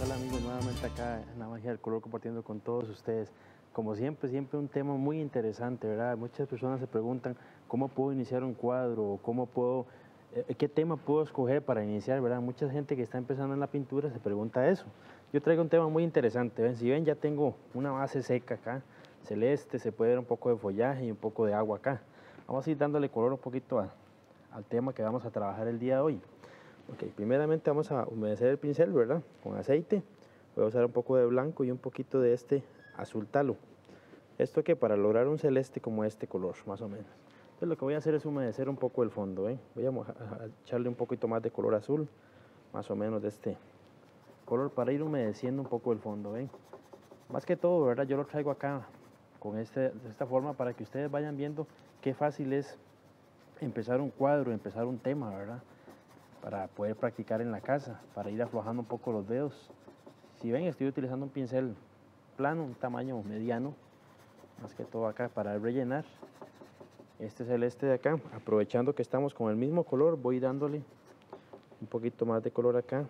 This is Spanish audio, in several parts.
Hola amigos, nuevamente acá en la magia del color compartiendo con todos ustedes. Como siempre, siempre un tema muy interesante, ¿verdad? Muchas personas se preguntan cómo puedo iniciar un cuadro, o cómo puedo, qué tema puedo escoger para iniciar, ¿verdad? Mucha gente que está empezando en la pintura se pregunta eso. Yo traigo un tema muy interesante, ¿ven? Si ven, ya tengo una base seca acá, celeste, se puede ver un poco de follaje y un poco de agua acá. Vamos a ir dándole color un poquito al tema que vamos a trabajar el día de hoy. Ok, primeramente vamos a humedecer el pincel, ¿verdad? Con aceite. Voy a usar un poco de blanco y un poquito de este azul talo. ¿Esto qué? Para lograr un celeste como este color, más o menos. Entonces lo que voy a hacer es humedecer un poco el fondo, ¿ven? Voy a echarle un poquito más de color azul, más o menos de este color, para ir humedeciendo un poco el fondo, ¿ven? Más que todo, ¿verdad? Yo lo traigo acá con de esta forma para que ustedes vayan viendo qué fácil es empezar un cuadro, empezar un tema, ¿verdad? Para poder practicar en la casa, para ir aflojando un poco los dedos. Si ven, estoy utilizando un pincel plano, un tamaño mediano, más que todo acá para rellenar. Este celeste de acá, aprovechando que estamos con el mismo color, voy dándole un poquito más de color acá,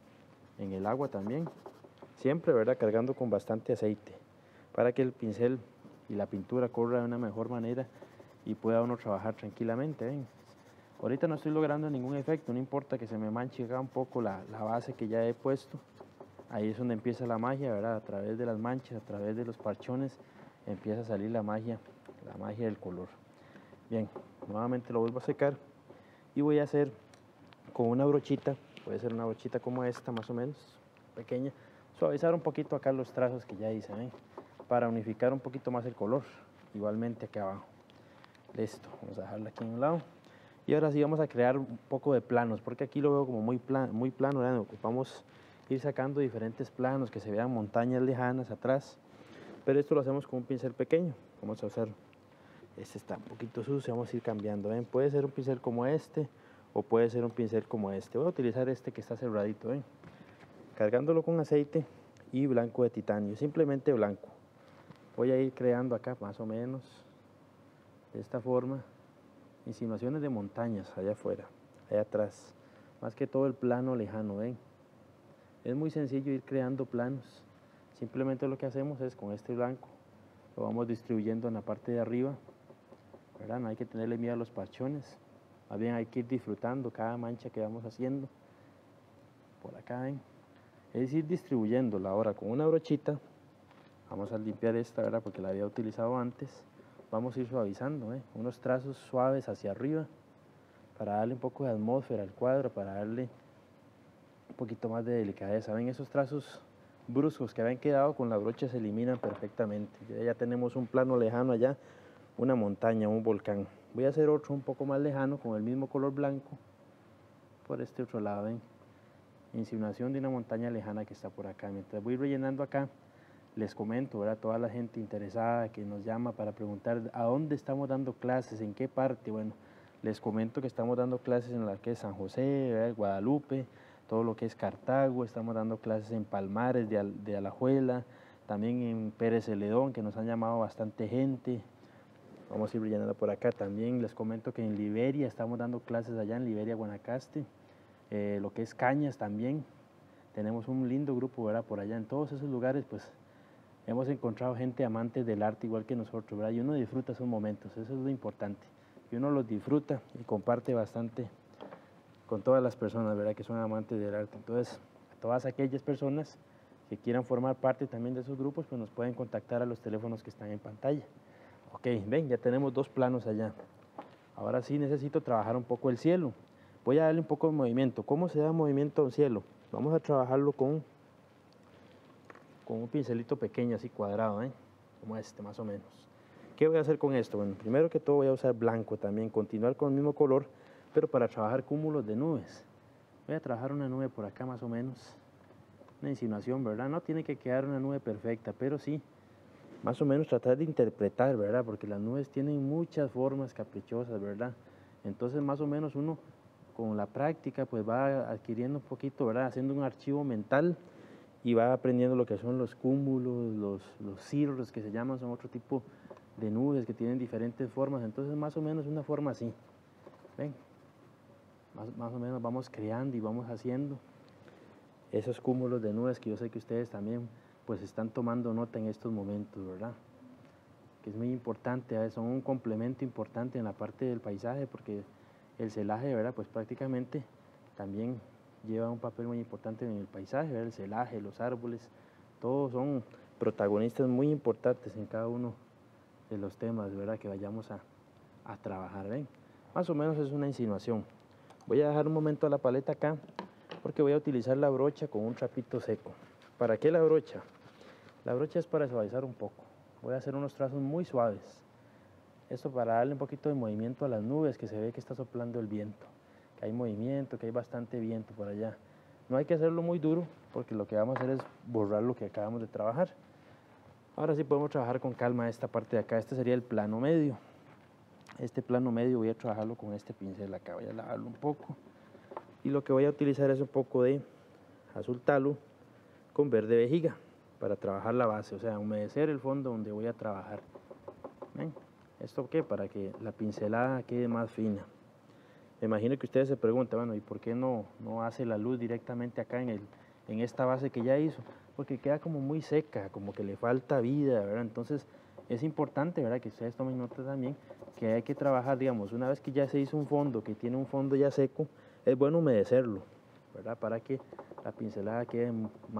en el agua también. Siempre, ¿verdad? Cargando con bastante aceite, para que el pincel y la pintura corra de una mejor manera y pueda uno trabajar tranquilamente, ¿ven? Ahorita no estoy logrando ningún efecto, no importa que se me manche acá un poco la base que ya he puesto. Ahí es donde empieza la magia, ¿verdad? A través de las manchas, a través de los parchones, empieza a salir la magia del color. Bien, nuevamente lo vuelvo a secar y voy a hacer con una brochita, puede ser una brochita como esta más o menos, pequeña, suavizar un poquito acá los trazos que ya hice, ¿ven? Para unificar un poquito más el color, igualmente aquí abajo. Listo, vamos a dejarla aquí en un lado. Y ahora sí vamos a crear un poco de planos, porque aquí lo veo como muy plano, ¿verdad? Ocupamos ir sacando diferentes planos, que se vean montañas lejanas atrás, pero esto lo hacemos con un pincel pequeño. Vamos a usar, este está un poquito sucio, vamos a ir cambiando, ¿ven? Puede ser un pincel como este, o puede ser un pincel como este. Voy a utilizar este que está cerradito, ¿ven? Cargándolo con aceite y blanco de titanio, simplemente blanco. Voy a ir creando acá más o menos de esta forma insinuaciones de montañas allá afuera, allá atrás, más que todo el plano lejano, ¿ven? Es muy sencillo ir creando planos. Simplemente lo que hacemos es con este blanco lo vamos distribuyendo en la parte de arriba, ¿verdad? No hay que tenerle miedo a los parchones, más bien hay que ir disfrutando cada mancha que vamos haciendo. Por acá, ¿ven? Es ir distribuyéndola. Ahora con una brochita vamos a limpiar esta, ¿verdad? Porque la había utilizado antes. Vamos a ir suavizando, ¿eh? Unos trazos suaves hacia arriba para darle un poco de atmósfera al cuadro, para darle un poquito más de delicadeza. Ven, esos trazos bruscos que habían quedado con la brocha se eliminan perfectamente. Ya tenemos un plano lejano allá, una montaña, un volcán. Voy a hacer otro un poco más lejano con el mismo color blanco por este otro lado, ven, insinuación de una montaña lejana que está por acá. Mientras voy rellenando acá, les comento, ¿verdad? Toda la gente interesada que nos llama para preguntar a dónde estamos dando clases, en qué parte. Bueno, les comento que estamos dando clases en la que es San José, ¿verdad? Guadalupe, todo lo que es Cartago. Estamos dando clases en Palmares de Alajuela, también en Pérez Celedón, que nos han llamado bastante gente. Vamos a ir rellenando por acá. También les comento que en Liberia estamos dando clases allá en Liberia, Guanacaste, lo que es Cañas también. Tenemos un lindo grupo, ¿verdad? Por allá en todos esos lugares, pues hemos encontrado gente amante del arte igual que nosotros, ¿verdad? Y uno disfruta esos momentos, eso es lo importante. Y uno los disfruta y comparte bastante con todas las personas, ¿verdad? Que son amantes del arte. Entonces, a todas aquellas personas que quieran formar parte también de esos grupos, pues nos pueden contactar a los teléfonos que están en pantalla. Ok, ven, ya tenemos dos planos allá. Ahora sí necesito trabajar un poco el cielo. Voy a darle un poco de movimiento. ¿Cómo se da movimiento a un cielo? Vamos a trabajarlo con un pincelito pequeño, así cuadrado, ¿eh? Como este, más o menos. ¿Qué voy a hacer con esto? Bueno, primero que todo voy a usar blanco también, continuar con el mismo color, pero para trabajar cúmulos de nubes. Voy a trabajar una nube por acá más o menos, una insinuación, ¿verdad? No tiene que quedar una nube perfecta, pero sí, más o menos tratar de interpretar, ¿verdad? Porque las nubes tienen muchas formas caprichosas, ¿verdad? Entonces más o menos uno con la práctica pues va adquiriendo un poquito, ¿verdad? Haciendo un archivo mental y va aprendiendo lo que son los cúmulos, los cirros que se llaman, son otro tipo de nubes que tienen diferentes formas. Entonces más o menos una forma así, ven, más o menos vamos creando y vamos haciendo. esos cúmulos de nubes que yo sé que ustedes también pues están tomando nota en estos momentos, ¿verdad? Que es muy importante, son un complemento importante en la parte del paisaje porque el celaje, ¿verdad? Pues prácticamente también lleva un papel muy importante en el paisaje, ¿verdad? El celaje, los árboles, todos son protagonistas muy importantes en cada uno de los temas, ¿verdad? Que vayamos a trabajar, ¿ven? Más o menos es una insinuación. Voy a dejar un momento la paleta acá porque voy a utilizar la brocha con un trapito seco. ¿Para qué la brocha? La brocha es para suavizar un poco. Voy a hacer unos trazos muy suaves. Esto para darle un poquito de movimiento a las nubes, que se ve que está soplando el viento, que hay movimiento, que hay bastante viento por allá. No hay que hacerlo muy duro porque lo que vamos a hacer es borrar lo que acabamos de trabajar. Ahora sí podemos trabajar con calma esta parte de acá. Este sería el plano medio. Este plano medio voy a trabajarlo con este pincel acá. Voy a lavarlo un poco. Y lo que voy a utilizar es un poco de azul talo con verde vejiga para trabajar la base, o sea, humedecer el fondo donde voy a trabajar. ¿Ven? ¿Esto qué? Para que la pincelada quede más fina. Me imagino que ustedes se preguntan, bueno, ¿y por qué no hace la luz directamente acá en esta base que ya hizo? Porque queda como muy seca, como que le falta vida, ¿verdad? Entonces es importante, ¿verdad? Que ustedes tomen nota también que hay que trabajar, digamos, una vez que ya se hizo un fondo, que tiene un fondo ya seco, es bueno humedecerlo, ¿verdad? Para que la pincelada quede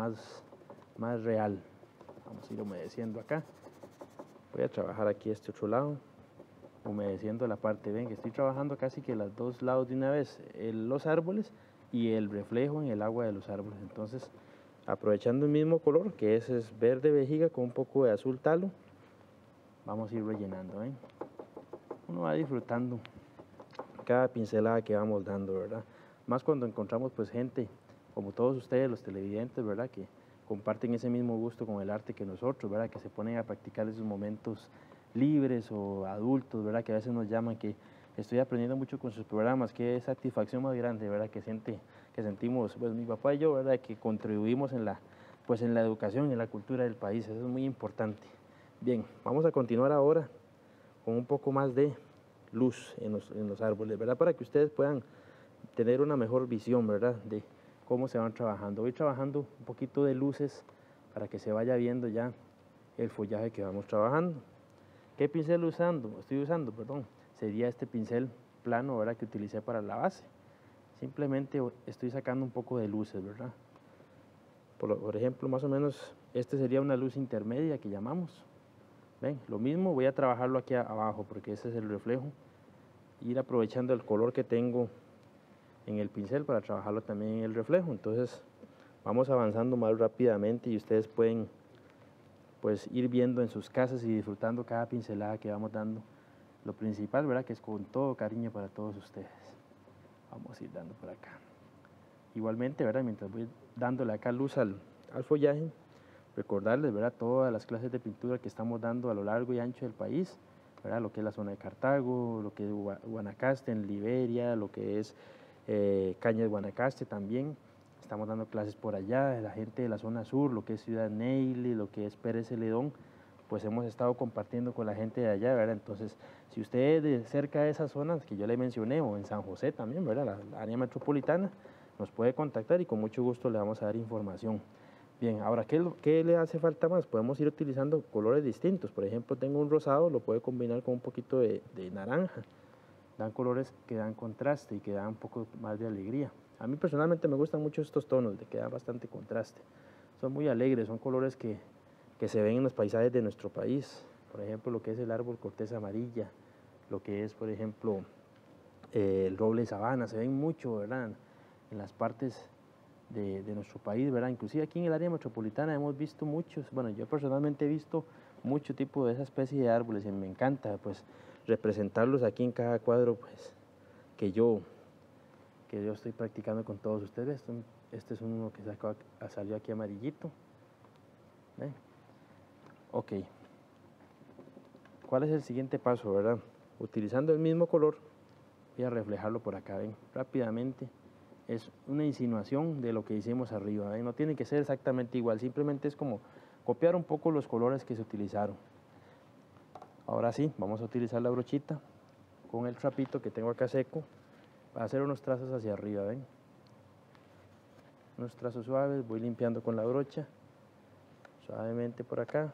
más real. Vamos a ir humedeciendo acá. Voy a trabajar aquí este otro lado, humedeciendo la parte. Ven que estoy trabajando casi que los dos lados de una vez, los árboles y el reflejo en el agua de los árboles. Entonces, aprovechando el mismo color, que ese es verde vejiga con un poco de azul talo, vamos a ir rellenando. Uno va disfrutando cada pincelada que vamos dando, ¿verdad? Más cuando encontramos pues gente como todos ustedes, los televidentes, ¿verdad? Que comparten ese mismo gusto con el arte que nosotros, ¿verdad? Que se ponen a practicar esos momentos libres o adultos, ¿verdad? Que a veces nos llaman, que estoy aprendiendo mucho con sus programas, qué satisfacción más grande, ¿verdad? Que sentimos, pues mi papá y yo, ¿verdad? Que contribuimos en la educación y en la cultura del país, eso es muy importante. Bien, vamos a continuar ahora con un poco más de luz en los árboles, ¿verdad? Para que ustedes puedan tener una mejor visión, ¿verdad? De cómo se van trabajando. Voy trabajando un poquito de luces para que se vaya viendo ya el follaje que vamos trabajando. ¿Qué pincel estoy usando? Perdón, sería este pincel plano, ¿verdad? Que utilicé para la base. Simplemente estoy sacando un poco de luces, ¿verdad? Por ejemplo, más o menos, este sería una luz intermedia que llamamos. ¿Ven? Lo mismo voy a trabajarlo aquí abajo porque ese es el reflejo. Ir aprovechando el color que tengo en el pincel para trabajarlo también en el reflejo. Entonces vamos avanzando más rápidamente y ustedes pueden pues ir viendo en sus casas y disfrutando cada pincelada que vamos dando. Lo principal, ¿verdad? Que es con todo cariño para todos ustedes. Vamos a ir dando por acá. Igualmente, ¿verdad? Mientras voy dándole acá luz al follaje, recordarles, ¿verdad? Todas las clases de pintura que estamos dando a lo largo y ancho del país, ¿verdad? Lo que es la zona de Cartago, lo que es Guanacaste en Liberia, lo que es Cañas Guanacaste también. Estamos dando clases por allá, la gente de la zona sur, lo que es Ciudad Neily, lo que es Pérez Celedón, pues hemos estado compartiendo con la gente de allá, ¿verdad? Entonces, si usted es de cerca de esas zonas que yo le mencioné, o en San José también, ¿verdad? La área metropolitana, nos puede contactar y con mucho gusto le vamos a dar información. Bien, ahora, ¿qué le hace falta más? Podemos ir utilizando colores distintos. Por ejemplo, tengo un rosado, lo puede combinar con un poquito de naranja. Dan colores que dan contraste y que dan un poco más de alegría. A mí personalmente me gustan mucho estos tonos, de que dan bastante contraste. Son muy alegres, son colores que se ven en los paisajes de nuestro país. Por ejemplo, lo que es el árbol corteza amarilla, lo que es, por ejemplo, el roble sabana, se ven mucho, ¿verdad? En las partes de nuestro país, ¿verdad? Inclusive aquí en el área metropolitana hemos visto muchos, bueno, yo personalmente he visto mucho tipo de esa especie de árboles y me encanta, pues, representarlos aquí en cada cuadro, pues, que yo estoy practicando con todos ustedes. Este es uno que salió aquí amarillito. ¿Ven? Ok. ¿Cuál es el siguiente paso, verdad? Utilizando el mismo color, voy a reflejarlo por acá, ven, rápidamente. Es una insinuación de lo que hicimos arriba, ¿ven? No tiene que ser exactamente igual, simplemente es como copiar un poco los colores que se utilizaron. Ahora sí, vamos a utilizar la brochita con el trapito que tengo acá seco para hacer unos trazos hacia arriba, ¿ven? unos trazos suaves, voy limpiando con la brocha, suavemente por acá,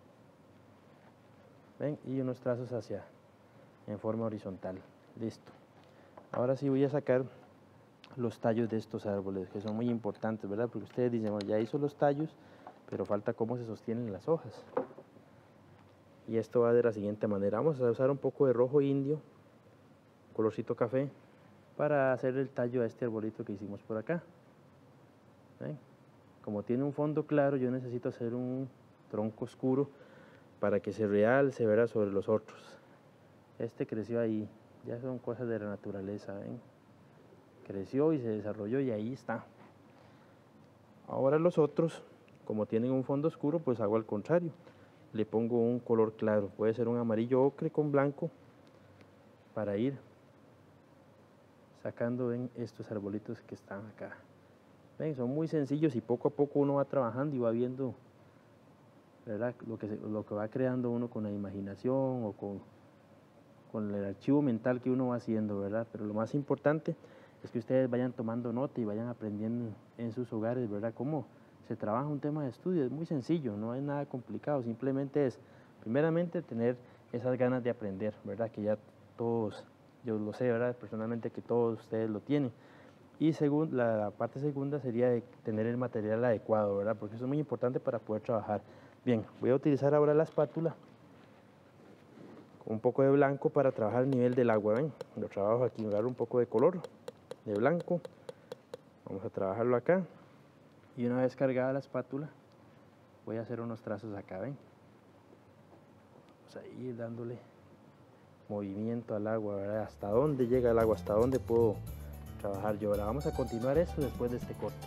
ven, y unos trazos hacia, en forma horizontal, listo. Ahora sí voy a sacar los tallos de estos árboles, que son muy importantes, ¿verdad? Porque ustedes dicen, bueno, ya hizo los tallos, pero falta cómo se sostienen las hojas. Y esto va de la siguiente manera, vamos a usar un poco de rojo indio, colorcito café, para hacer el tallo a este arbolito que hicimos por acá. ¿Ven? Como tiene un fondo claro, yo necesito hacer un tronco oscuro para que se realce, ¿verdad?, sobre los otros. Este creció ahí, ya son cosas de la naturaleza, ¿ven? Creció y se desarrolló y ahí está. Ahora los otros, como tienen un fondo oscuro, pues hago al contrario. Le pongo un color claro, puede ser un amarillo ocre con blanco, para ir sacando, ven, estos arbolitos que están acá. Ven, son muy sencillos y poco a poco uno va trabajando y va viendo, ¿verdad?, lo que va creando uno con la imaginación o con el archivo mental que uno va haciendo, ¿verdad? Pero lo más importante es que ustedes vayan tomando nota y vayan aprendiendo en sus hogares, ¿verdad?, cómo se trabaja un tema de estudio. Es muy sencillo, no es nada complicado, simplemente es, primeramente, tener esas ganas de aprender, ¿verdad?, que ya todos, yo lo sé, ¿verdad?, personalmente, que todos ustedes lo tienen. Y la parte segunda sería de tener el material adecuado, ¿verdad?, porque eso es muy importante para poder trabajar. Bien, voy a utilizar ahora la espátula con un poco de blanco para trabajar el nivel del agua, ¿ven? Lo trabajo aquí, agarro un poco de color de blanco, vamos a trabajarlo acá, y una vez cargada la espátula, voy a hacer unos trazos acá, ¿ven? Vamos a ir dándole movimiento al agua, ¿verdad? Hasta dónde llega el agua, hasta dónde puedo trabajar yo. Ahora vamos a continuar esto después de este corte.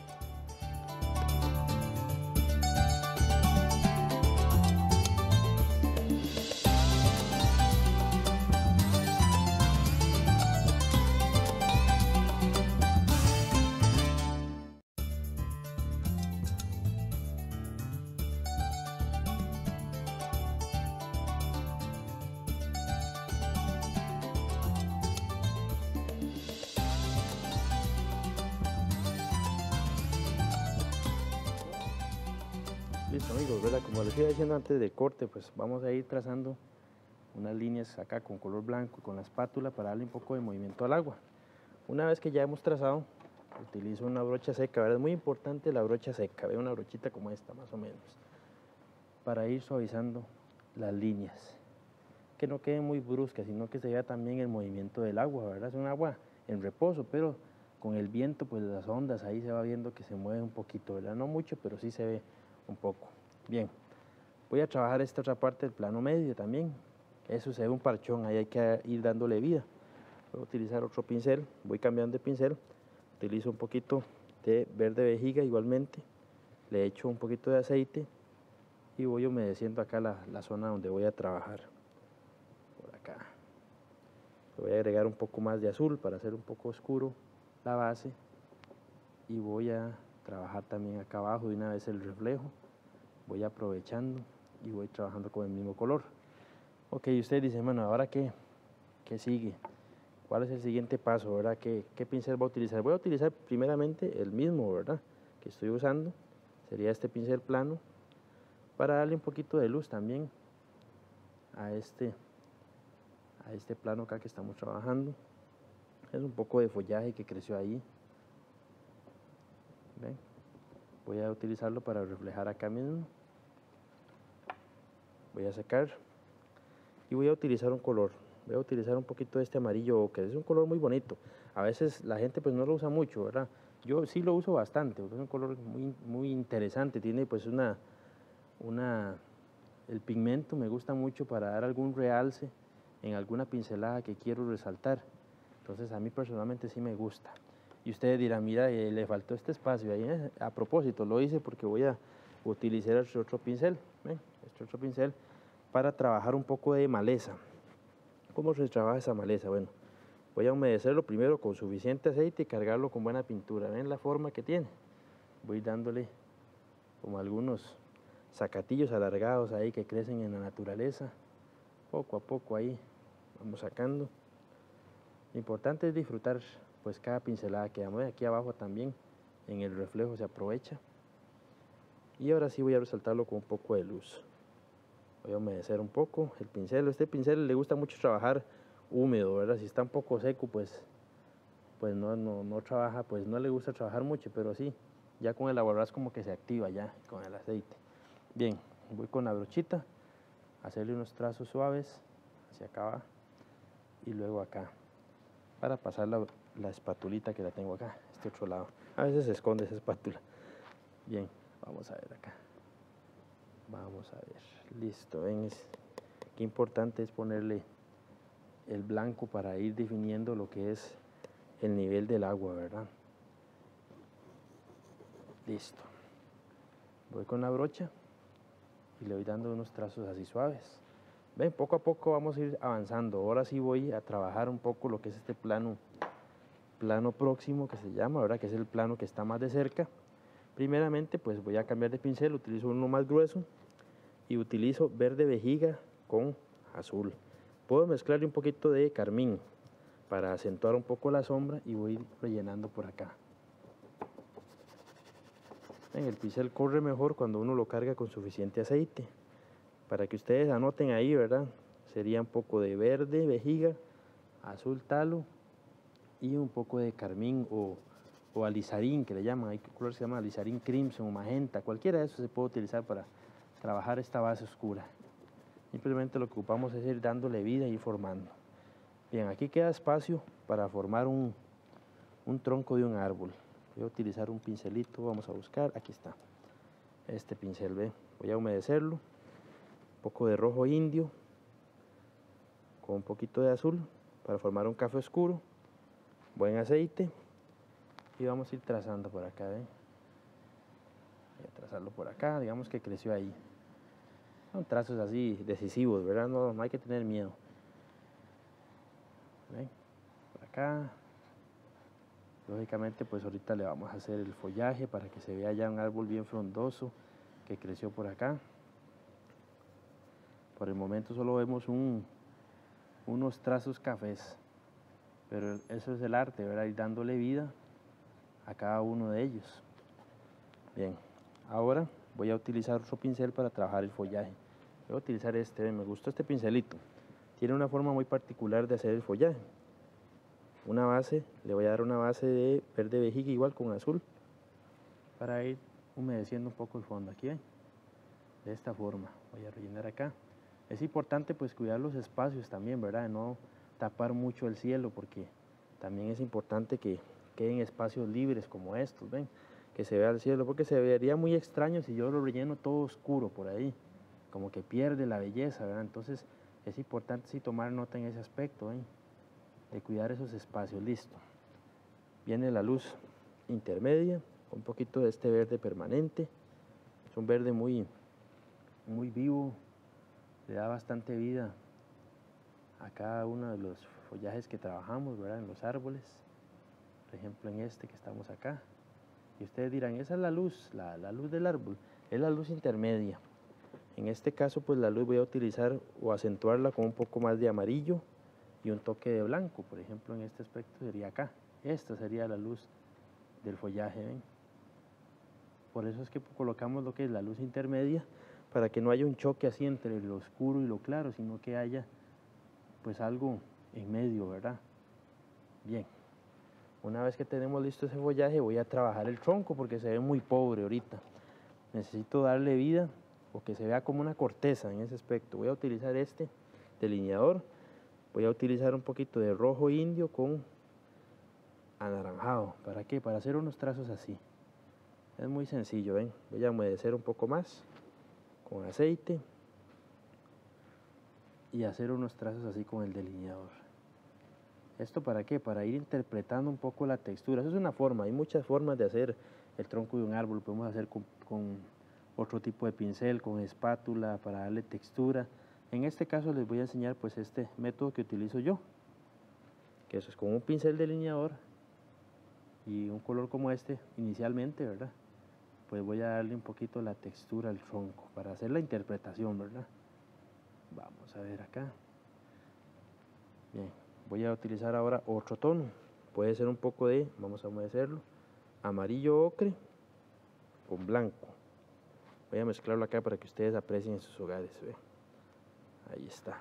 Listo, amigos, ¿verdad? Como les iba diciendo antes del corte, pues vamos a ir trazando unas líneas acá con color blanco con la espátula para darle un poco de movimiento al agua. Una vez que ya hemos trazado, utilizo una brocha seca, ¿verdad? Es muy importante la brocha seca, ¿ve? Una brochita como esta, más o menos, para ir suavizando las líneas, que no queden muy bruscas, sino que se vea también el movimiento del agua, ¿verdad? Es un agua en reposo, pero con el viento, pues las ondas ahí se va viendo que se mueve un poquito, ¿verdad? No mucho, pero sí se ve un poco. Bien, voy a trabajar esta otra parte del plano medio también. Eso se ve un parchón, ahí hay que ir dándole vida. Voy a utilizar otro pincel, voy cambiando de pincel, utilizo un poquito de verde vejiga igualmente, le echo un poquito de aceite y voy humedeciendo acá la zona donde voy a trabajar. Por acá. Le voy a agregar un poco más de azul para hacer un poco oscuro la base y voy a trabajar también acá abajo de una vez el reflejo. Voy aprovechando y voy trabajando con el mismo color. Ok, ustedes dicen, bueno, ¿ahora qué sigue? ¿Cuál es el siguiente paso, verdad? ¿Qué pincel voy a utilizar? Voy a utilizar primeramente el mismo, ¿verdad?, que estoy usando. Sería este pincel plano para darle un poquito de luz también a este plano acá que estamos trabajando. Es un poco de follaje que creció ahí. ¿Ven? Voy a utilizarlo para reflejar acá mismo. Voy a secar y voy a utilizar un color. Voy a utilizar un poquito de este amarillo ocre. Es un color muy bonito. A veces la gente pues no lo usa mucho, ¿verdad? Yo sí lo uso bastante, porque es un color muy interesante. Tiene pues el pigmento me gusta mucho para dar algún realce en alguna pincelada que quiero resaltar. Entonces a mí personalmente sí me gusta. Y ustedes dirán, mira, le faltó este espacio. Ahí, a propósito, lo hice porque voy a utilizar este otro pincel, ¿ven? Este otro pincel para trabajar un poco de maleza. ¿Cómo se trabaja esa maleza? Bueno, voy a humedecerlo primero con suficiente aceite y cargarlo con buena pintura. ¿Ven la forma que tiene? Voy dándole como algunos zacatillos alargados ahí que crecen en la naturaleza. Poco a poco ahí vamos sacando. Lo importante es disfrutar pues cada pincelada que damos. Aquí abajo también en el reflejo se aprovecha. Y ahora sí voy a resaltarlo con un poco de luz. Voy a humedecer un poco el pincel. Este pincel le gusta mucho trabajar húmedo, ¿verdad? Si está un poco seco, pues no trabaja, pues no le gusta trabajar mucho, pero sí, ya con el aborraz como que se activa ya con el aceite. Bien, voy con la brochita a hacerle unos trazos suaves hacia acá y luego acá, para pasar la espatulita que la tengo acá, este otro lado. A veces se esconde esa espátula. Bien, vamos a ver acá. Vamos a ver, listo, ven, qué importante es ponerle el blanco para ir definiendo lo que es el nivel del agua, ¿verdad? Listo. Voy con la brocha y le voy dando unos trazos así suaves. Ven, poco a poco vamos a ir avanzando. Ahora sí voy a trabajar un poco lo que es este plano próximo que se llama, ¿verdad? Que es el plano que está más de cerca. Primeramente, pues voy a cambiar de pincel, utilizo uno más grueso y utilizo verde vejiga con azul. Puedo mezclarle un poquito de carmín para acentuar un poco la sombra y voy rellenando por acá. El pincel corre mejor cuando uno lo carga con suficiente aceite. Para que ustedes anoten ahí, ¿verdad? Sería un poco de verde vejiga, azul talo y un poco de carmín o alizarín, que le llaman. Hay colores que se llaman alizarín crimson o magenta. Cualquiera de esos se puede utilizar para trabajar esta base oscura. Simplemente lo que ocupamos es ir dándole vida y formando. Bien, aquí queda espacio para formar un tronco de un árbol. Voy a utilizar un pincelito, vamos a buscar, aquí está. Este pincel, ve, voy a humedecerlo. Un poco de rojo indio con un poquito de azul para formar un café oscuro. Buen aceite. Y vamos a ir trazando por acá, ¿eh? Voy a trazarlo por acá, digamos que creció ahí. Son trazos así decisivos, ¿verdad? No hay que tener miedo. ¿Ven? Por acá. Lógicamente, pues ahorita le vamos a hacer el follaje para que se vea ya un árbol bien frondoso que creció por acá. Por el momento solo vemos unos trazos cafés, pero eso es el arte, ¿verdad? Ir dándole vida a cada uno de ellos. Bien, ahora voy a utilizar otro pincel para trabajar el follaje. Voy a utilizar este, me gustó este pincelito. Tiene una forma muy particular de hacer el follaje. Una base, le voy a dar una base de verde vejiga igual con azul para ir humedeciendo un poco el fondo. Aquí ven, de esta forma. Voy a rellenar acá. Es importante pues cuidar los espacios también, ¿verdad? No tapar mucho el cielo porque también es importante que queden espacios libres como estos, ven, que se vea el cielo, porque se vería muy extraño si yo lo relleno todo oscuro por ahí, como que pierde la belleza, ¿verdad? Entonces es importante sí tomar nota en ese aspecto, ¿ven? De cuidar esos espacios. Listo. Viene la luz intermedia, un poquito de este verde permanente. Es un verde muy vivo, le da bastante vida a cada uno de los follajes que trabajamos, ¿verdad? En los árboles, por ejemplo en este que estamos acá. Y ustedes dirán, esa es la luz, la luz del árbol, es la luz intermedia. En este caso, pues la luz voy a utilizar o acentuarla con un poco más de amarillo y un toque de blanco. Por ejemplo, en este aspecto sería acá. Esta sería la luz del follaje, ¿ven? Por eso es que colocamos lo que es la luz intermedia, para que no haya un choque así entre lo oscuro y lo claro, sino que haya pues algo en medio, ¿verdad? Bien, una vez que tenemos listo ese follaje, voy a trabajar el tronco porque se ve muy pobre ahorita. Necesito darle vida o que se vea como una corteza en ese aspecto. Voy a utilizar este delineador. Voy a utilizar un poquito de rojo indio con anaranjado. ¿Para qué? Para hacer unos trazos así. Es muy sencillo, ¿ven? Voy a humedecer un poco más con aceite y hacer unos trazos así con el delineador. ¿Esto para qué? Para ir interpretando un poco la textura. Eso es una forma, hay muchas formas de hacer el tronco de un árbol. Lo podemos hacer con otro tipo de pincel, con espátula, para darle textura. En este caso les voy a enseñar pues este método que utilizo yo, que eso es con un pincel delineador y un color como este inicialmente, ¿verdad? Pues voy a darle un poquito la textura al tronco para hacer la interpretación, ¿verdad? Vamos a ver acá. Bien, voy a utilizar ahora otro tono. Puede ser un poco de, vamos a humedecerlo, amarillo ocre con blanco. Voy a mezclarlo acá para que ustedes aprecien en sus hogares. ¿Ve? Ahí está.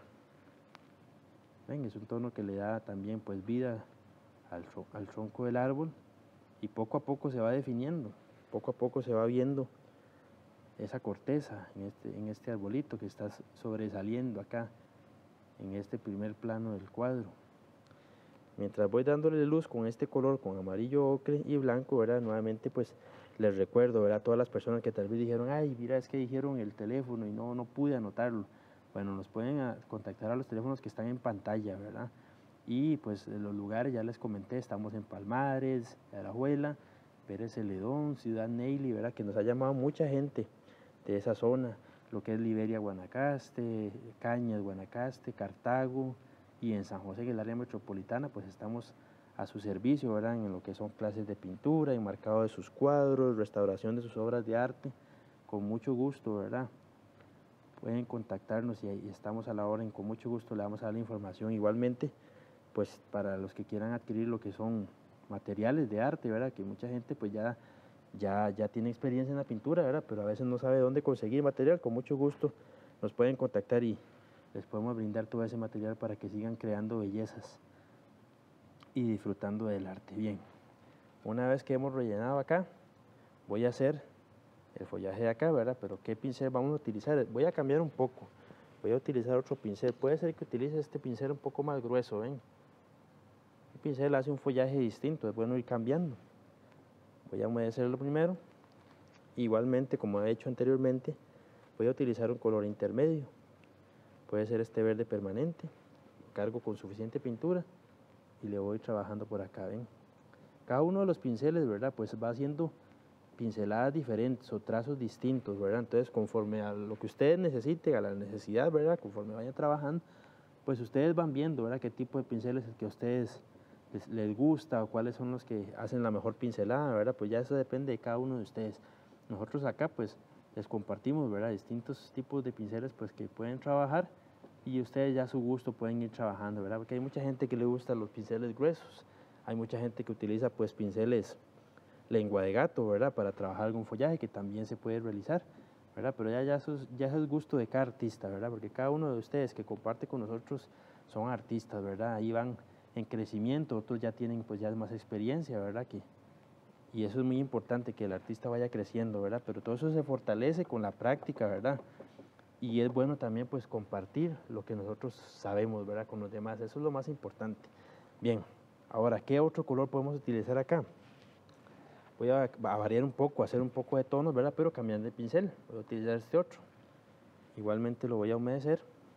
Ven, es un tono que le da también pues vida al tronco del árbol, y poco a poco se va definiendo, poco a poco se va viendo esa corteza en este arbolito que está sobresaliendo acá en este primer plano del cuadro. Mientras voy dándole luz con este color, con amarillo ocre y blanco, ¿verdad? Nuevamente pues les recuerdo, ¿verdad? A todas las personas que tal vez dijeron, ay, mira, es que dijeron el teléfono y no pude anotarlo. Bueno, nos pueden contactar a los teléfonos que están en pantalla, ¿verdad? Y pues en los lugares ya les comenté, estamos en Palmares, Alajuela, Pérez Celedón, Ciudad Neyli, ¿verdad? Que nos ha llamado mucha gente de esa zona, lo que es Liberia, Guanacaste, Cañas, Guanacaste, Cartago, y en San José, en el área metropolitana, pues estamos a su servicio, ¿verdad? En lo que son clases de pintura, enmarcado de sus cuadros, restauración de sus obras de arte, con mucho gusto, ¿verdad? Pueden contactarnos y ahí estamos a la orden, con mucho gusto le vamos a dar la información. Igualmente, pues para los que quieran adquirir lo que son materiales de arte, ¿verdad? Que mucha gente pues ya tiene experiencia en la pintura, ¿verdad? Pero a veces no sabe dónde conseguir material, con mucho gusto nos pueden contactar y les podemos brindar todo ese material para que sigan creando bellezas y disfrutando del arte. Bien, una vez que hemos rellenado acá, voy a hacer el follaje de acá, ¿verdad? Pero ¿qué pincel vamos a utilizar? Voy a cambiar un poco, voy a utilizar otro pincel. Puede ser que utilice este pincel un poco más grueso, ¿ven? El pincel hace un follaje distinto, es bueno ir cambiando. Voy a humedecerlo primero. Igualmente, como he hecho anteriormente, voy a utilizar un color intermedio. Puede ser este verde permanente. Cargo con suficiente pintura y le voy trabajando por acá, ¿ven? Cada uno de los pinceles, ¿verdad? Pues va haciendo pinceladas diferentes o trazos distintos, ¿verdad? Entonces, conforme a lo que ustedes necesiten, a la necesidad, ¿verdad? Conforme vayan trabajando, pues ustedes van viendo, ¿verdad? Qué tipo de pincel es el que a ustedes les gusta o cuáles son los que hacen la mejor pincelada, ¿verdad? Pues ya eso depende de cada uno de ustedes. Nosotros acá, pues, les compartimos, ¿verdad? Distintos tipos de pinceles, pues, que pueden trabajar y ustedes ya a su gusto pueden ir trabajando, ¿verdad? Porque hay mucha gente que le gusta los pinceles gruesos, hay mucha gente que utiliza, pues, pinceles lengua de gato, ¿verdad? Para trabajar algún follaje que también se puede realizar, ¿verdad? Pero ya eso es gusto de cada artista, ¿verdad? Porque cada uno de ustedes que comparte con nosotros son artistas, ¿verdad? Ahí van en crecimiento, otros ya tienen pues ya más experiencia, ¿verdad? Y eso es muy importante, que el artista vaya creciendo, ¿verdad? Pero todo eso se fortalece con la práctica, ¿verdad? Y es bueno también pues compartir lo que nosotros sabemos, ¿verdad? Con los demás, eso es lo más importante. Bien, ahora, ¿qué otro color podemos utilizar acá? Voy a variar un poco, hacer un poco de tonos, ¿verdad? Pero cambiando de pincel, voy a utilizar este otro. Igualmente lo voy a humedecer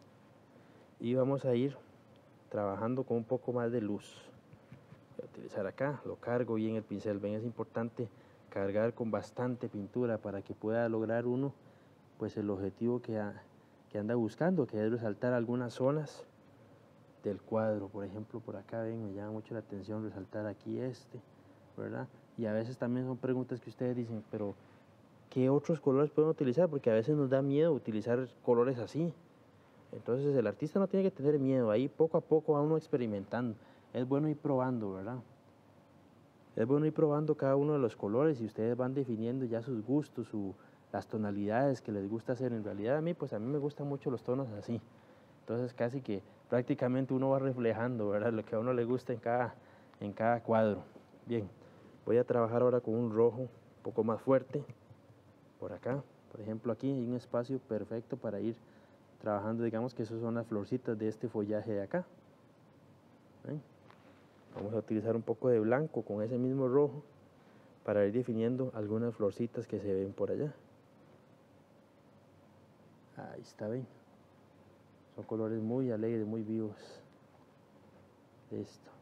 y vamos a ir trabajando con un poco más de luz. Voy a utilizar acá, lo cargo bien el pincel. Ven, es importante cargar con bastante pintura para que pueda lograr uno pues el objetivo que anda buscando, que es resaltar algunas zonas del cuadro. Por ejemplo, por acá ven, me llama mucho la atención resaltar aquí ¿verdad? Y a veces también son preguntas que ustedes dicen, pero ¿qué otros colores pueden utilizar? Porque a veces nos da miedo utilizar colores así. Entonces el artista no tiene que tener miedo, ahí poco a poco va uno experimentando. Es bueno ir probando, ¿verdad? Es bueno ir probando cada uno de los colores y ustedes van definiendo ya sus gustos, las tonalidades que les gusta hacer. En realidad pues a mí me gustan mucho los tonos así. Entonces casi que prácticamente uno va reflejando, ¿verdad? Lo que a uno le gusta en cada cuadro. Bien, voy a trabajar ahora con un rojo un poco más fuerte. Por acá, por ejemplo, aquí hay un espacio perfecto para ir trabajando. Digamos que esas son las florcitas de este follaje de acá. ¿Ven? Vamos a utilizar un poco de blanco con ese mismo rojo para ir definiendo algunas florcitas que se ven por allá. Ahí está, ven. Son colores muy alegres, muy vivos. Listo.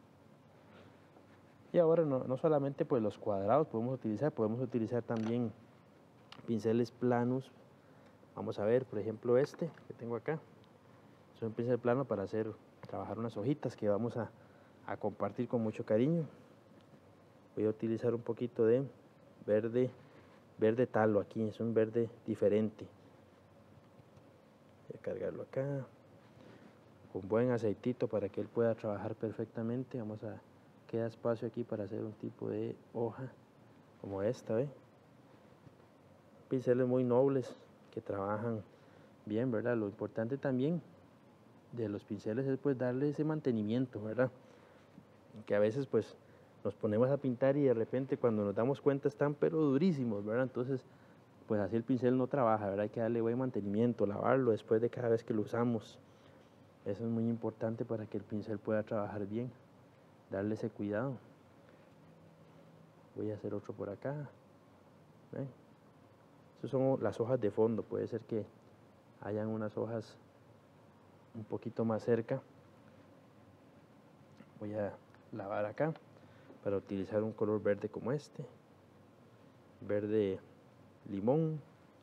Y ahora no solamente pues los cuadrados podemos utilizar también pinceles planos. Vamos a ver, por ejemplo, este que tengo acá. Es un pincel plano para trabajar unas hojitas que vamos a compartir con mucho cariño. Voy a utilizar un poquito de verde talo aquí, es un verde diferente. Voy a cargarlo acá con buen aceitito para que él pueda trabajar perfectamente. Queda espacio aquí para hacer un tipo de hoja como esta, ¿ve? Pinceles muy nobles que trabajan bien, ¿verdad? Lo importante también de los pinceles es pues darle ese mantenimiento, ¿verdad? Que a veces pues nos ponemos a pintar y de repente cuando nos damos cuenta están pero durísimos, ¿verdad? Entonces pues así el pincel no trabaja, ¿verdad? Hay que darle buen mantenimiento, lavarlo después de cada vez que lo usamos. Eso es muy importante para que el pincel pueda trabajar bien, darle ese cuidado. Voy a hacer otro por acá. ¿Ven? Esas son las hojas de fondo, puede ser que hayan unas hojas un poquito más cerca. Voy a lavar acá para utilizar un color verde como este, verde limón.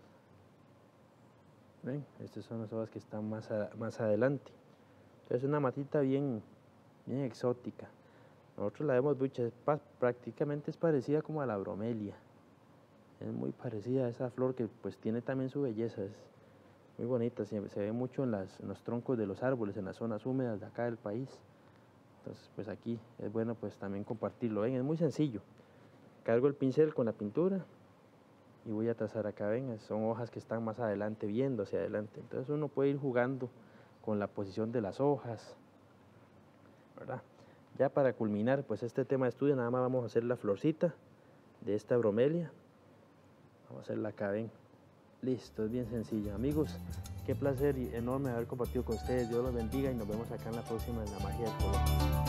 ¿Ven? Estas son las hojas que están más adelante. Entonces es una matita bien exótica. Nosotros la vemos mucho, prácticamente es parecida como a la bromelia. Es muy parecida a esa flor que pues tiene también su belleza, es muy bonita, se ve mucho en los troncos de los árboles, en las zonas húmedas de acá del país. Entonces pues aquí es bueno pues también compartirlo. ¿Ven? Es muy sencillo. Cargo el pincel con la pintura y voy a trazar acá, ven, son hojas que están más adelante, viendo hacia adelante. Entonces uno puede ir jugando con la posición de las hojas, ¿verdad? Ya para culminar pues este tema de estudio, nada más vamos a hacer la florcita de esta bromelia. Vamos a hacerla acá, ven. Listo, es bien sencillo. Amigos, qué placer enorme haber compartido con ustedes. Dios los bendiga y nos vemos acá en la próxima en La Magia del Color.